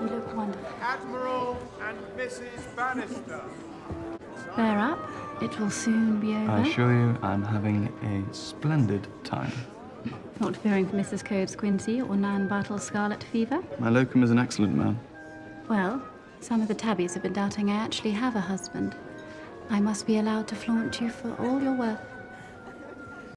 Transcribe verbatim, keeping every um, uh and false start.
You look wonderful. Admiral and Missus Bannister. Bear up. It will soon be over. I assure you, I'm having a splendid time. Not fearing for Missus Cove's quinsy or Nan Bartle's scarlet fever? My locum is an excellent man. Well, some of the tabbies have been doubting I actually have a husband. I must be allowed to flaunt you for all you're worth.